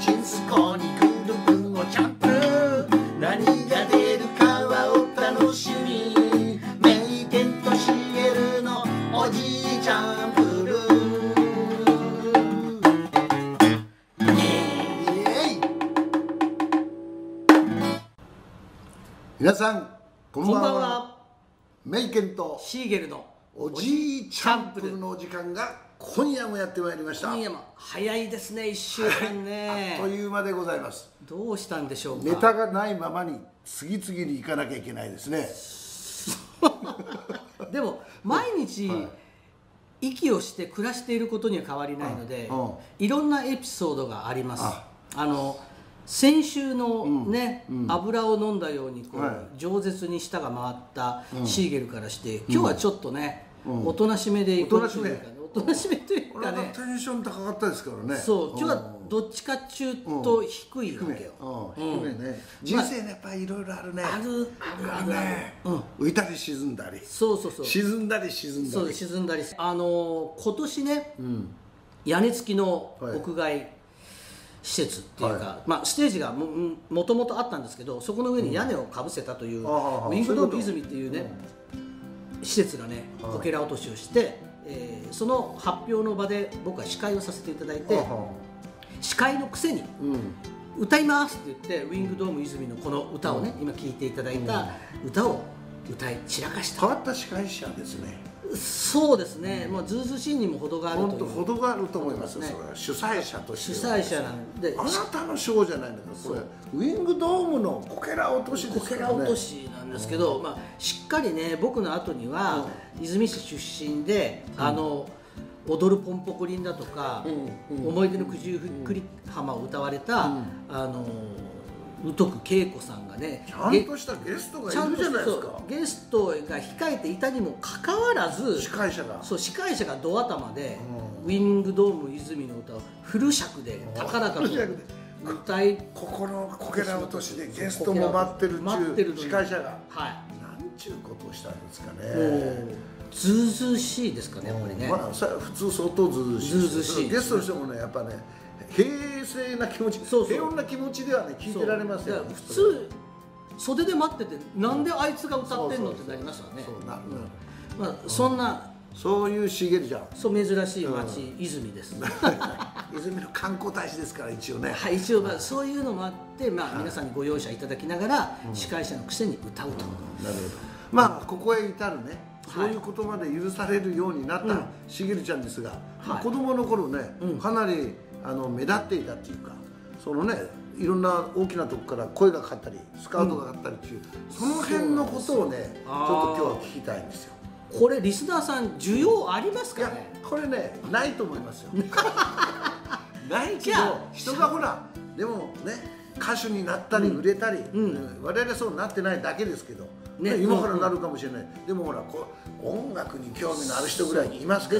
チンスコにぐるぐるをジャンプ、何が出るかはお楽しみ。メイケンとシエルのおじいちゃんブルー。イエイ。皆さんこんばんは。メイケンとシーゲルのおじいチャンプルのお時間が今夜もやってまいりました。 今夜も早いですね、1週間ね、 あっという間でございます。 どうしたんでしょうか。 ネタがないままに次々に行かなきゃいけないですね。 でも毎日、息をして暮らしていることには変わりないので、いろんなエピソードがあります。先週のね、油を飲んだようにこう、饒舌に舌が回ったシーゲルからして、今日はちょっとね、おとなしめでいこうというかね、おとなしめというかね、 テンション高かったですからね。 そう、今日はどっちかっちゅうと低いわけよ。 低めね。人生ね、やっぱりいろいろあるね。 あるね。浮いたり沈んだり。 そうそうそう。 沈んだり沈んだり。 そう沈んだり。今年ね、屋根付きの屋外施設っていうか、まあステージがもともとあったんですけど、そこの上に屋根をかぶせたというウィングドーム泉っていうね施設がねこけら落としをして、その発表の場で僕は司会をさせていただいて、司会のくせに歌いますって言ってウィングドーム泉のこの歌をね、今聴いていただいた歌を歌い散らかした。 変わった司会者ですね。 そうですね、まあずうずうしいにも程があるという。 本当程があると思いますね。主催者として主催者なんで、 あなたのショーじゃないんだからこれウィングドームのこけら落としですからね。 こけら落としなんですけど、まあしっかりね、僕の後には泉市出身で踊るポンポコリンだとか、思い出の九十九里浜を歌われた宇徳恵子さんがね、 ちゃんとしたゲストがいるじゃないですか。 ゲストが控えていたにもかかわらず、 司会者がド頭でウィングドーム泉の歌をフル尺で高らかと歌い、 ここのこけら落としでゲストも待ってる司会者が、なんちゅうことをしたんですかね。 ずうずうしいですかね、やっぱりね。 まあ普通相当ずうずうしい。ゲストの人もね、やっぱね、平静な気持ち、平穏な気持ちではね聞いてられますよ。 普通袖で待ってて、なんであいつが歌ってんのってなりますよね。まあそんなそういうしげるじゃん。 そう珍しい町泉です。 泉の観光大使ですから一応ね。 はい、一応そういうのもあって、まあ皆さんにご容赦いただきながら司会者のくせに歌うと。 なるほど。まあここへ至るね、そういうことまで許されるようになったしげるちゃんですが、子供の頃ねかなり目立っていたっていうか、そのねいろんな大きなとこから声がかかったりスカウトがかかったりっていう、その辺のことをねちょっと今日は聞きたいんですよ。 これリスナーさん需要ありますかね。 これねないと思いますよ。ないけど人がほらでもね歌手になったり売れたり、我々はそうなってないだけですけど、今からなるかもしれない。でもほら音楽に興味のある人ぐらいにいますから、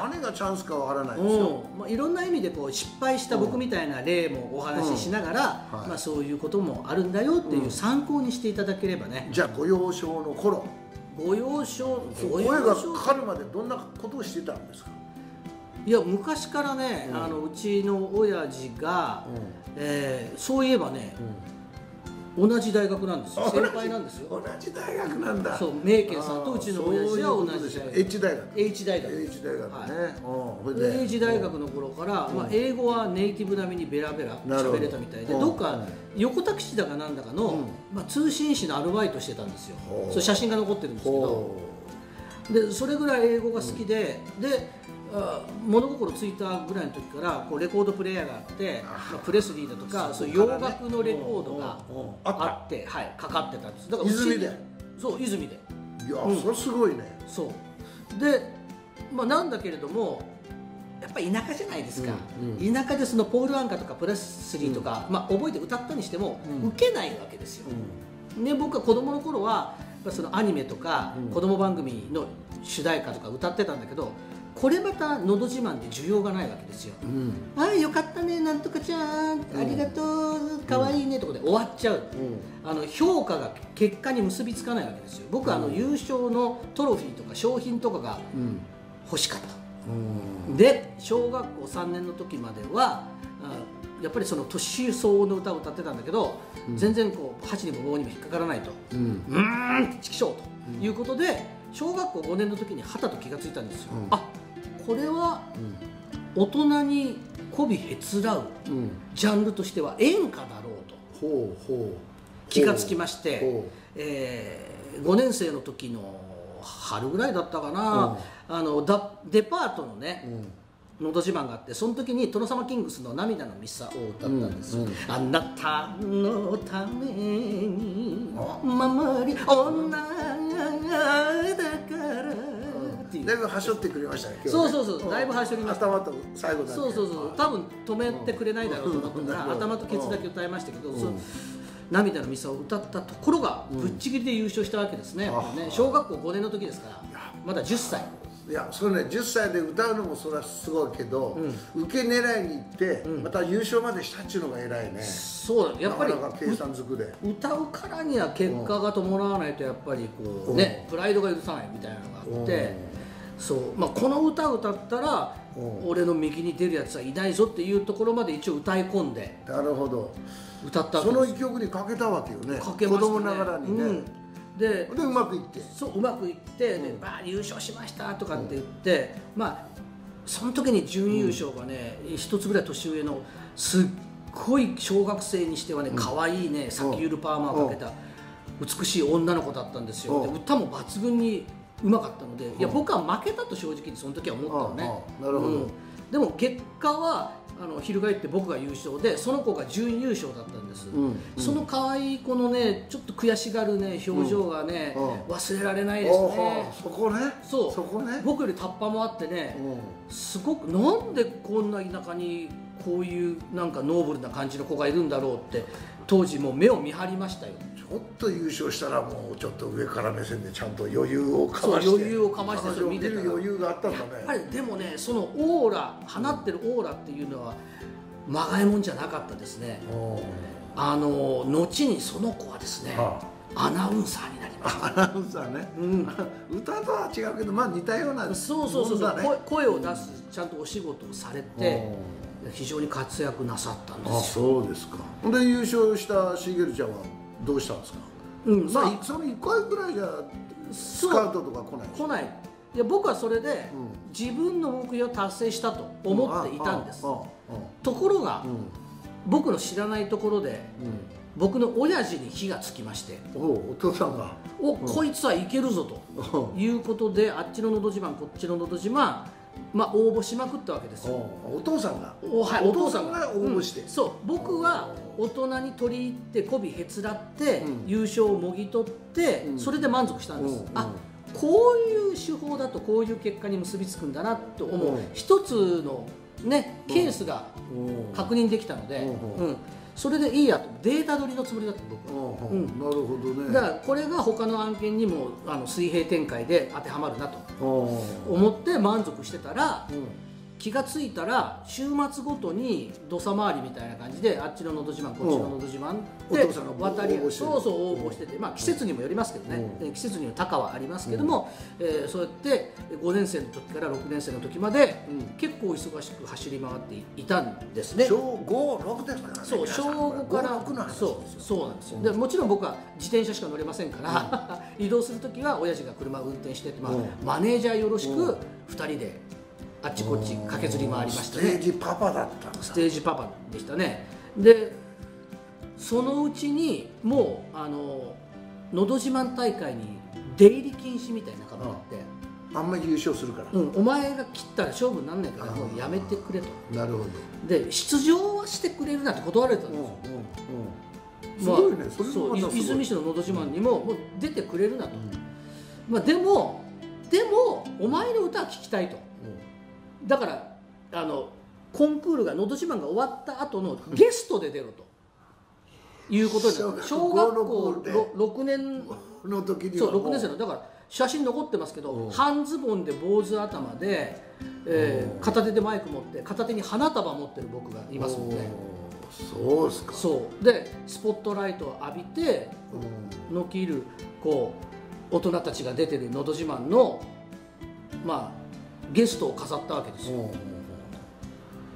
何がチャンスかわからないですよ。 いろんな意味でこう失敗した僕みたいな例もお話ししながら、まあそういうこともあるんだよっていう参考にしていただければね。 じゃあご幼少の頃、 ご幼少、 声がかかるまでどんなことをしてたんですか。 いや昔からね、うちの親父が、そういえばね、同じ大学なんですよ。先輩なんですよ。 同じ大学なんだ。 そう、名家さんとうちの親父は同じ大学。 H 大学。 H 大学ね。H 大学の頃から、まあ英語はネイティブ並みにベラベラ喋れたみたいで、どっか横田基地だかなんだかのまあ通信士のアルバイトしてたんですよ。それ写真が残ってるんですけど、でそれぐらい英語が好きで、物心ついたぐらいの時からこうレコードプレーヤーがあって、プレスリーだとかそういう洋楽のレコードがあって、かかってたんです。だから泉で。 そう、泉で。 いや、それすごいね。 そうで、まあなんだけれどもやっぱり田舎じゃないですか。田舎でそのポール・アンカとかプレスリーとか、まあ覚えて歌ったにしても受けないわけですよ。ね、僕は子供の頃はそのアニメとか子供番組の主題歌とか歌ってたんだけど、これまた「のど自慢」で需要がないわけですよ。ああよかったね、なんとかちゃん、ありがとう、かわいいねとかで終わっちゃう。評価が結果に結びつかないわけですよ。僕は優勝のトロフィーとか商品とかが欲しかった。で小学校3年の時まではやっぱりその年相応の歌を歌ってたんだけど、全然こう箸にも棒にも引っかからないと、チキショーということで、小学校5年の時にはたと気がついたんですよ。あ、これは大人に媚びへつらうジャンルとしては演歌だろうと気がつきまして、5年生の時の春ぐらいだったかな、デパートのね、のど自慢があって、その時に殿様キングスの涙のミサを歌ったんですよ。あなたのために守り女だからっていう。 だいぶはしょってくれましたね。 そうそうそう、だいぶはしょりました。 頭と最後だけ。 そうそうそう、多分止めてくれないだろうと思ったから頭とケツだけ歌いましたけど、涙のミサを歌ったところがぶっちぎりで優勝したわけですね。小学校5年の時ですから、まだ10歳。 いや、それね、10歳で歌うのもそれはすごいけど、受け狙いに行って、また優勝までしたっちゅうのが偉いね。 そうだ、やっぱりなかなか計算づくで歌うからには結果が伴わないと、やっぱりこうね、プライドが許さないみたいなのがあって、そう、まあ、この歌を歌ったら俺の右に出るやつはいないぞっていうところまで一応歌い込んで、 なるほど、 歌ったわけそです。 の一曲にかけたわけよね。 かけましたね、 子供ながらにね。 でうまくいって、 そううまくいって、バー優勝しましたとかって言って、まあその時に準優勝がね、一つぐらい年上のすっごい小学生にしてはね、可愛いね、サキュールパーマをかけた美しい女の子だったんですよ。で歌も抜群にうまかったので、いや僕は負けたと正直にその時は思ったのね。 なるほど。 でも結果は翻って僕が優勝で、その子が準優勝だったんです。その可愛い子のね、ちょっと悔しがるね表情がね、忘れられないですね。 そこね。 そう、 そこね。 僕よりタッパもあってね、すごくなんでこんな田舎にこういうなんかノーブルな感じの子がいるんだろうって当時もう目を見張りましたよ。 ちょっと優勝したらもうちょっと上から目線でちゃんと余裕をかまして、 余裕をかましてそれ見てたら、 余裕があったんだね。 やっぱりでもね、そのオーラ、放ってるオーラっていうのはまがいもんじゃなかったですね。後にその子はですね、アナウンサーになりました。 アナウンサーね、歌とは違うけど、まあ似たような、 そう、声を出すちゃんとお仕事をされて非常に活躍なさったんですよ。 そうですか。で優勝したしげるちゃんはどうしたんですか。その1回ぐらいじゃスカウトとか来ない。 いや、僕はそれで自分の目標を達成したと思っていたんです。ところが僕の知らないところで僕の親父に火がつきまして、 お父さんがこいつはいけるぞということで、あっちののど自慢こっちののど自慢、まあ応募しまくったわけですよ。 お父さんが、 はい、お父さんが応募して、 そう、僕は大人に取り入って媚びへつらって優勝をもぎ取って、それで満足したんです。あ、こういう手法だとこういう結果に結びつくんだなと思う一つのねケースが確認できたので、それでいいやと、データ取りのつもりだった僕は。 なるほどね。 だからこれが他の案件にも水平展開で当てはまるなと思って満足してたら、気がついたら週末ごとに土佐回りみたいな感じで、あっちののど自慢こっちののど自慢で渡り、そうそう応募してて、まあ季節にもよりますけどね、季節には高はありますけども、そうやって5年生の時から6年生の時まで結構忙しく走り回っていたんですね。 小5、6ですからね。 そう、小5からそうなんですよ。でもちろん僕は自転車しか乗れませんから移動する時は親父が車を運転してて、マネージャーよろしく2人であっちこっち駆けずり回りましたね。 ステージパパだったんだ。 ステージパパでしたね。でそのうちにもうのど自慢大会に出入り禁止みたいなことがあって、 あんまり優勝するから、 お前が切ったら勝負にならないからもうやめてくれと。 なるほど。 で出場はしてくれるなって断られたんですよ。 すごいね。それもまたすごい。 泉市ののど自慢にももう出てくれるなと。まあでもお前の歌は聴きたいと。だからコンクールがのど自慢が終わった後のゲストで出ろということになって、小学校6年の時にはそう6年生のだから写真残ってますけど、半ズボンで坊主頭で、片手でマイク持って片手に花束持ってる僕がいますもんね。 そうですか。 そうでスポットライトを浴びてのきるこう大人たちが出てるのど自慢のまあゲストを飾ったわけですよ。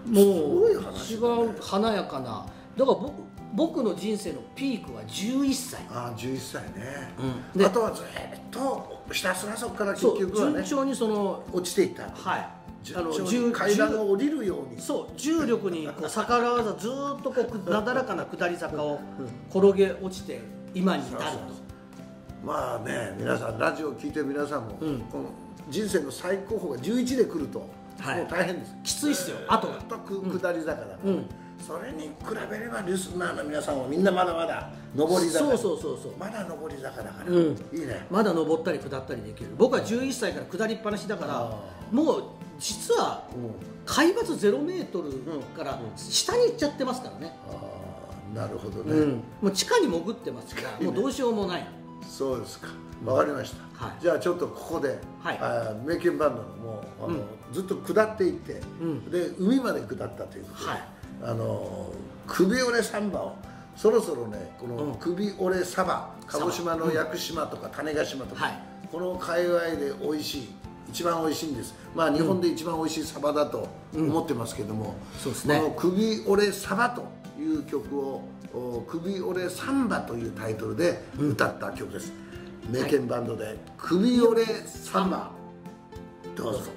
もう違う華やかな。だから僕の人生のピークは11歳。 ああ、11歳ね。あとはずっとひたすらそこから結局はね、 順調に落ちていった。 はい。 階段が降りるように。 そう、重力に逆らわずずっとなだらかな下り坂を転げ落ちて今に至ると。 まあね、皆さんラジオを聞いてる皆さんも、この人生の最高峰が11で来るともう大変です。 きついっすよ。あとずっと下り坂だから。それに比べればリスナーの皆さんはみんなまだまだ上り坂。そうまだ上り坂だから、いいね。 まだ上ったり下ったりできる。僕は11歳から下りっぱなしだから、もう実は海抜0メートルから下に行っちゃってますからね。 なるほどね。 もう地下に潜ってますから、もうどうしようもない。 そうですか。わかりました。じゃあちょっとここで名犬バンドのもうずっと下っていって、で海まで下ったということで。首折れサンバをそろそろね、この首折れサバ、鹿児島の屋久島とか種子島とか、この界隈で美味しい、一番美味しいんです。まあ日本で一番美味しいサバだと思ってますけども、この首折れサバという曲を首折れサンバというタイトルで歌った曲です。名犬バンドで首折れサンバ、どうぞ。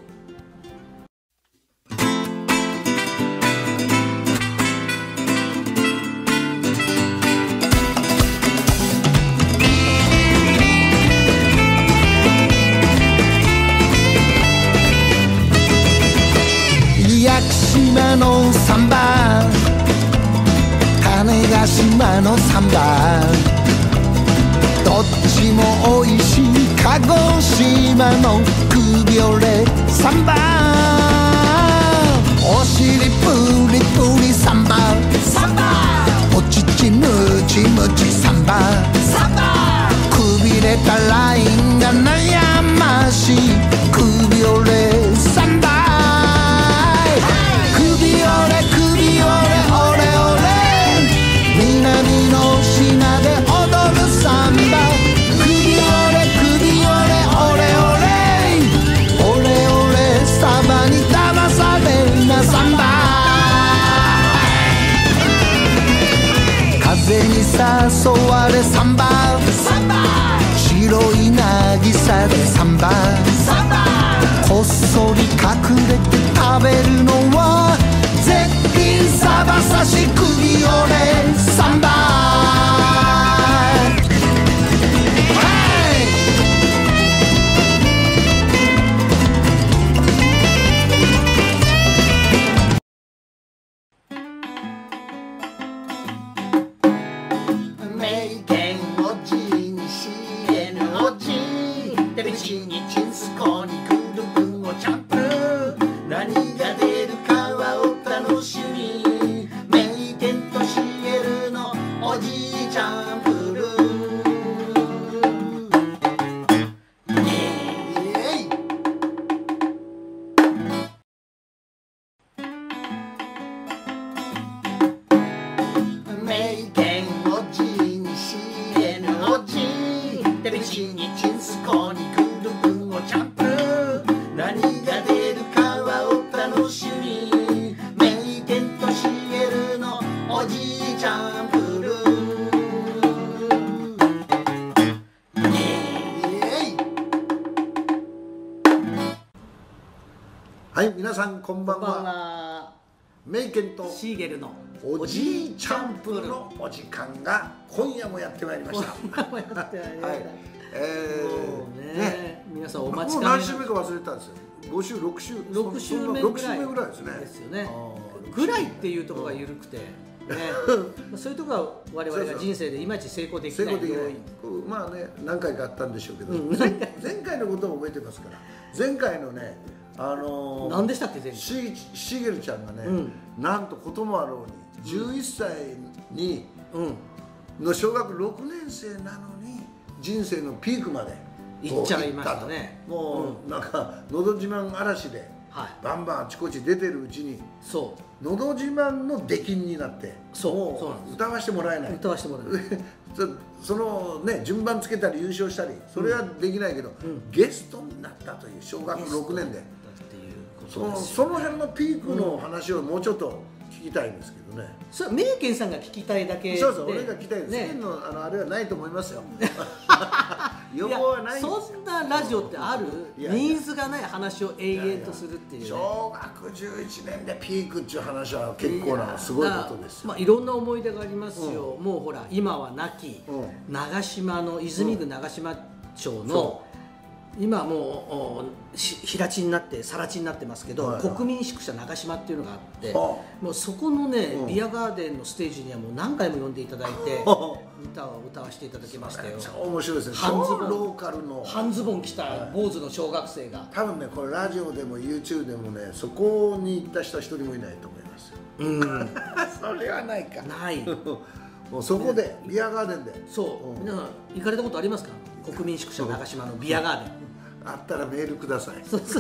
屋久島のサンバ、種子島のサンバ、どっちも美味しい鹿児島の首折れサンバ、お尻プリプリサンバ、お乳ムチムチサンバ、くびれたラインが悩ましい首折れサンバ、南の島で踊るサンバ、首折れ首折れオレオレ、オレオレサバに騙されなサンバ、風に誘われサンバ、白い渚でサンバ、こっそり隠れて食べるのは絶品サバ刺し首折れサンバ、名犬おじに CN おじ、手びちにチンスコにクルクンをチャンプ、何が出るかはお楽しみ、名犬とシエルのおじいちゃんプルー、名犬おじに CN おじ、手びちにチンスコにクルクンをチャンプ、何が出るかはお楽しみ、名犬とシエルのおじいちゃんプルー、 はい、皆さんこんばんは。名犬とシーゲルのおじいちゃんプルのお時間が今夜もやってまいりました。 皆さんお待ちもうかねの何週目か忘れたんですよ。5週6週 6週目ぐらいですね。 ですよね。ぐらいっていうところが緩くて、そういうところは我々が人生でいまいち成功できない要因。 まあね、何回かあったんでしょうけど、前回のことを覚えてますから。前回のね、 何でしたっけ前回。 しげるちゃんがね、なんとこともあろうに11歳にの小学6年生なのに人生のピークまで行っちゃいましたね。 もうなんか「のど自慢」嵐でバンバンあちこち出てるうちに「のど自慢」の出禁になってもう歌わせてもらえない。 歌わせてもらえない。 そのね、順番つけたり優勝したりそれはできないけど、ゲストになったという小学6年でことですよ、ね、 その辺のピークの話をもうちょっと聞きたいんですけどね。 それは名犬さんが聞きたいだけで、 そうそう、俺が聞きたいです。 ね、 世間のあれはないと思いますよ。予防はないんですよ。 そんなラジオってある？ニーズがない話を永遠とするっていう、ね、 小学11年でピークっていう話は結構なすごいことですよ。 いろんな思い出がありますよ、もうほら今は亡き、長島の泉区長島町の、今もう平地になって更地になってますけど、国民宿舎長島っていうのがあって、もうそこのね、ビアガーデンのステージにはもう何回も呼んでいただいて歌を歌わせていただきましたよ。 超面白いですね。 半ズボン、 ローカルの半ズボン着た坊主の小学生が、 多分ね、これラジオでも YouTube でもね、そこに行った人は一人もいないと思いますよ。それはないか。 ないもうそこで、ビアガーデンで。 そう、皆さん行かれたことありますか？国民宿舎長島のビアガーデン。 あったらメールください。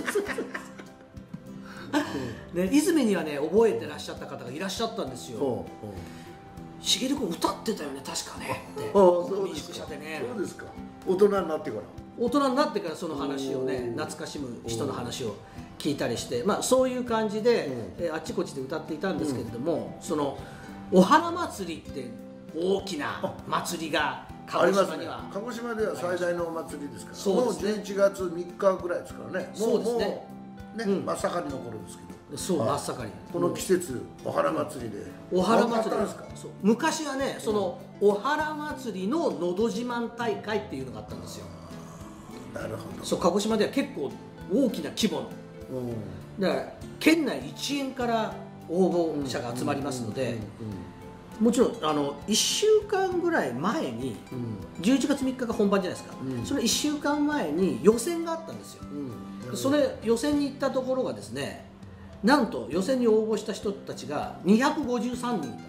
ね、泉にはね覚えてらっしゃった方がいらっしゃったんですよ。しげる君歌ってたよね確かねって。国民宿舎でね。 そうですか。大人になってから。 大人になってからその話をね、懐かしむ人の話を聞いたりして、まあそういう感じで、あっちこっちで歌っていたんですけれども、そのお花祭りって大きな祭りが鹿児島には、 鹿児島では最大のお祭りですから。 そうですね。 もう11月3日ぐらいですからね。 そうですね。 ね、真っ盛りの頃ですけど。 そう、真っ盛り。 この季節、お花祭りで。 お花祭りですか。 そう、昔はね、そのお花祭りののど自慢大会っていうのがあったんですよ。 なるほど。 そう、鹿児島では結構大きな規模の。だから県内1円から応募者が集まりますので。もちろん1週間ぐらい前に、11月3日が本番じゃないですか、それ1週間前に予選があったんですよ、それ予選に行ったところがですね、なんと予選に応募した人たちが253人い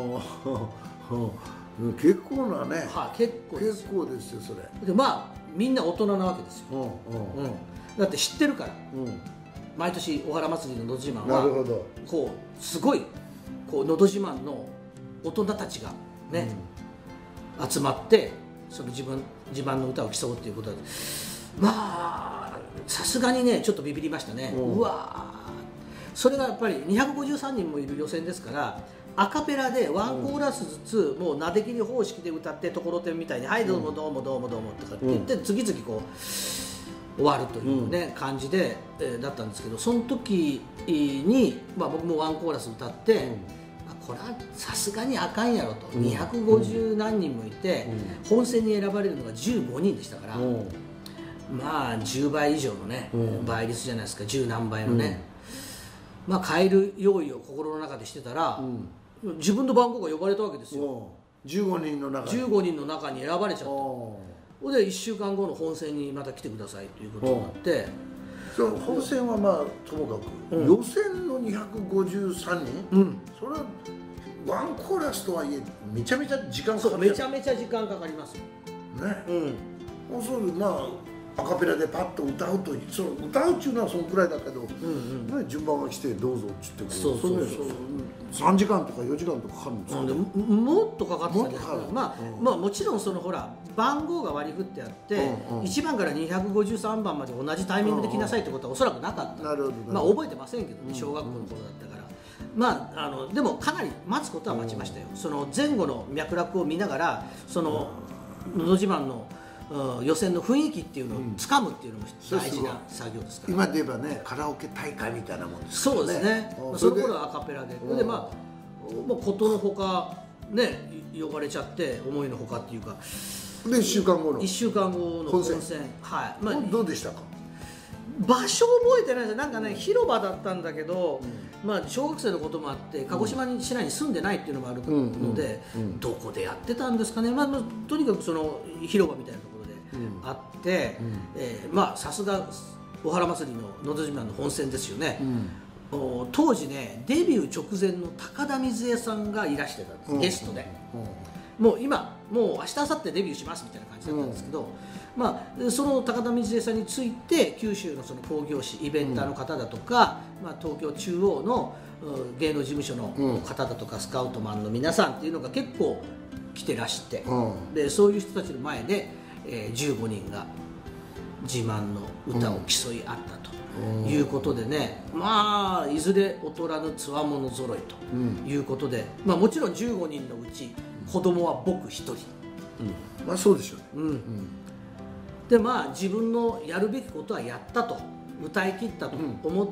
た。結構なね、 結構ですよそれで。まあみんな大人なわけですよ、だって知ってるから、毎年お花祭りののど自慢はこうすごいこうのど自慢の大人たちがね、集まってその自慢の歌を競うっていうことで、まあさすがにねちょっとビビりましたね。うわー、それがやっぱり253人もいる予選ですから、アカペラでワンコーラスずつもうなできり方式で歌ってところてんみたいに「はいどうもどうもどうもどうも」とかって言って次々こう終わるというね感じでだったんですけど、その時に僕もワンコーラス歌って。これはさすがにあかんやろと、250何人もいて、本選に選ばれるのが15人でしたから、まあ10倍以上のね、倍率じゃないですか、10何倍のね、まあ変える用意を心の中でしてたら、自分の番号が呼ばれたわけですよ。 15人の中に選ばれちゃった。それで1週間後の本選にまた来てくださいということになって、 その本戦はまあともかく、予選の253人、それはワンコーラスとはいえめちゃめちゃ時間かかる。 めちゃめちゃ時間かかりますよね。そうまあアカペラでパッと歌うと、その歌うっていうのはそのくらいだけど、順番が来てどうぞっつって、3時間とか4時間とかかかるんですよ。 もっとかかってたんですけど、まあもちろんそのほら番号が割り振ってあって、1番から253番まで同じタイミングで来なさいってことはおそらくなかった。まあ覚えてませんけどね、小学校の頃だったから。まあでもかなり待つことは待ちましたよ。その前後の脈絡を見ながら、そののど自慢の予選の雰囲気っていうのをつかむっていうのも大事な作業ですから。 今で言えばね、カラオケ大会みたいなもんですからね。そうですね。その頃はアカペラで、でまあことのほかね呼ばれちゃって思いのほかっていうか。 で1週間後の本戦、はい。 まあどうでしたか。 場所覚えてないです。なんかね広場だったんだけど、まあ小学生のこともあって鹿児島市内に住んでないっていうのもあるので、どこでやってたんですかね。まあとにかくその広場みたいなところであって、まあさすがお花祭りののど自慢の本戦ですよね。当時ねデビュー直前の高田水江さんがいらしてたんです、ゲストで。もう今もう明日明後日デビューしますみたいな感じだったんですけど、まあ、その高田水江さんについて九州のその興行師イベンターの方だとか、まあ、東京中央の芸能事務所の方だとか、スカウトマンの皆さんっていうのが結構来てらして、でそういう人たちの前で、15人が自慢の歌を競い合ったと。 いうことでね、まあいずれ劣らぬつわもの揃いということで、まあ、もちろん15人のうち子供は僕一人、 まあそうでしょうね。 でまあ自分のやるべきことはやったと、歌い切ったと思って、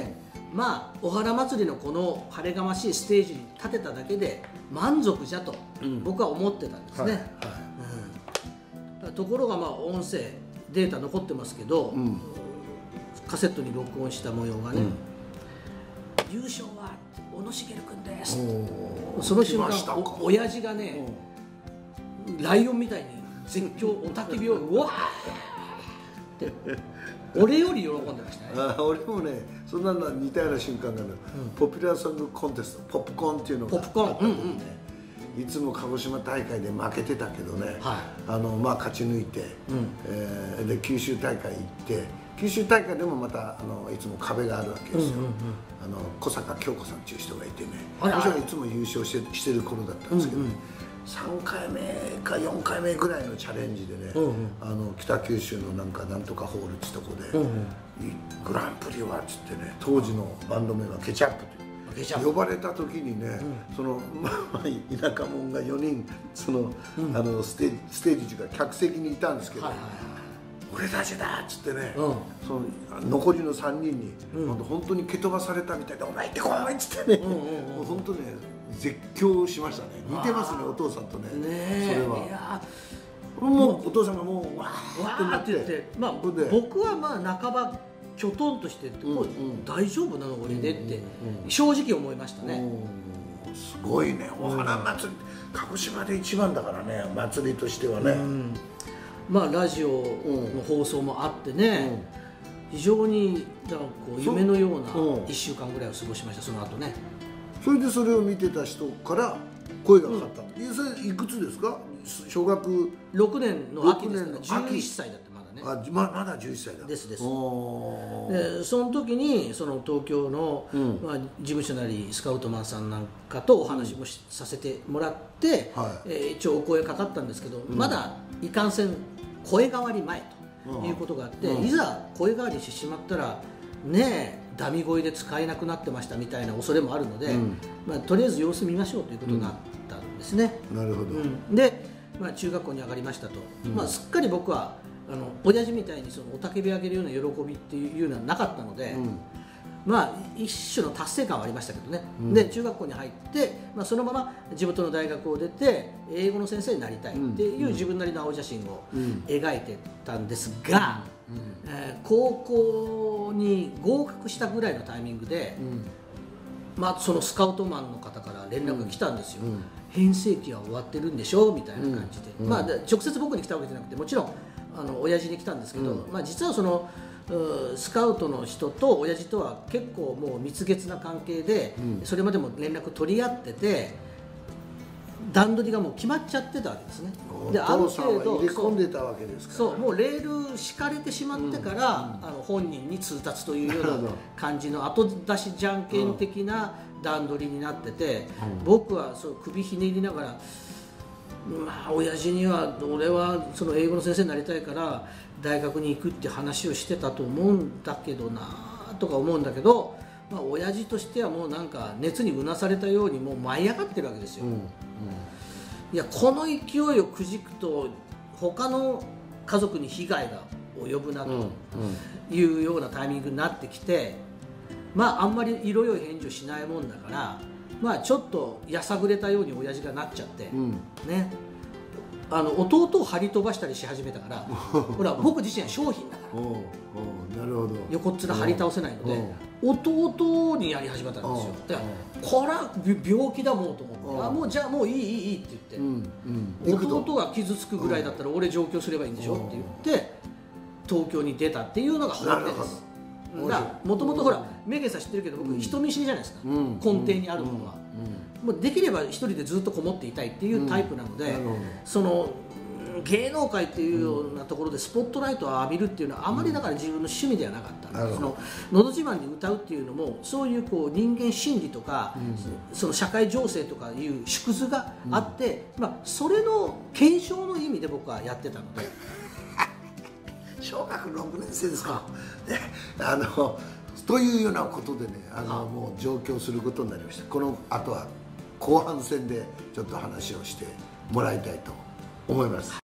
まあお花祭りのこの晴れがましいステージに立てただけで満足じゃと僕は思ってたんですね。ところがまあ音声データ残ってますけど、カセットに録音した模様がね、優勝は小野茂君です。その瞬間親父がね、ライオンみたいに絶叫雄たけびをうわーって俺より喜んでましたね。 俺もねそんなの似たような瞬間がね、ポピュラーソングコンテストポップコーンっていうのがあったんでね、いつも鹿児島大会で負けてたけどね、まあ勝ち抜いて、で九州大会行って、九州大会でもまたいつも壁があるわけですよ。小坂京子さんっていう人がいてね、私はいつも優勝してる頃だったんですけどね、3回目か4回目ぐらいのチャレンジでね、北九州のなんとかホールってとこで、グランプリはっつってね、当時のバンド名はケチャップという呼ばれた時にね、その田舎者が4人その、ステージというか客席にいたんですけど、俺たちだっつってね、その残りの3人に、本当に蹴飛ばされたみたいで、お前行ってこいっつってね、もう本当ね絶叫しましたね。似てますねお父さんとね。それはもうお父さんがもうわーって言って、 まあ僕はまあ半ばきょとんとして大丈夫なの俺でって正直思いましたね。 すごいね、お花祭り鹿児島で一番だからね、祭りとしてはね。 まあラジオの放送もあってね、非常になんかこう夢のような1週間ぐらいを過ごしました。その後ね、 それでそれを見てた人から声がかかった。それいくつですか？小学 6年の秋ですから、11歳だってまだね。 まだ11歳だ。 ですです。でその時にその東京の、事務所なりスカウトマンさんなんかとお話もさせてもらって、一応お声かかったんですけど、まだいかんせん声変わり前ということがあって、いざ声変わりしてしまったらねえダミ声で使えなくなってましたみたいな恐れもあるので、とりあえず様子見ましょうということになったんですね。 なるほど。 で、中学校に上がりましたと、すっかり僕は親父みたいにその雄たけび上げるような喜びっていうのはなかったので、一種の達成感はありましたけどね。で中学校に入って、そのまま地元の大学を出て英語の先生になりたいっていう自分なりの青写真を描いてたんですが、高校に合格したぐらいのタイミングで、そのスカウトマンの方から連絡が来たんですよ。編成期は終わってるんでしょみたいな感じで、直接僕に来たわけじゃなくて、もちろん親父に来たんですけど、実はそのスカウトの人と親父とは結構もう蜜月な関係で、それまでも連絡取り合ってて、段取りがもう決まっちゃってたわけですね。 である程度入れ込んでたわけですから、 そうもうレール敷かれてしまってから、本人に通達というような感じの後出しじゃんけん的な段取りになってて、僕はそう首ひねりながら、親父には俺はその英語の先生になりたいから大学に行くって話をしてたと思うんだけどなとか思うんだけど、親父としてはもうなんか熱にうなされたようにもう舞い上がってるわけですよ。いやこの勢いをくじくと他の家族に被害が及ぶなというようなタイミングになってきて、あんまり色良い返事をしないもんだから、ちょっとやさぐれたように親父がなっちゃって、ね、弟を張り飛ばしたりし始めたからほら僕自身は商品だからなるほど、 横っ面張り倒せないので弟にやり始めたんですよ。だからこれは病気だもんと思って、もうじゃあもういいって言って、弟が傷つくぐらいだったら俺上京すればいいんでしょって言って東京に出たっていうのが本音です。もともとほらメゲさん知ってるけど僕人見知りじゃないですか、根底にあるものは。もうできれば一人でずっとこもっていたいっていうタイプなので、その芸能界っていうようなところでスポットライトを浴びるっていうのはあまりだから自分の趣味ではなかったんです。のど自慢に歌うっていうのもそういうこう人間心理とか、その社会情勢とかいう縮図があって、それの検証の意味で僕はやってたので小学6年生ですか、ね、というようなことでねもう上京することになりました。このあとは後半戦でちょっと話をしてもらいたいと思います。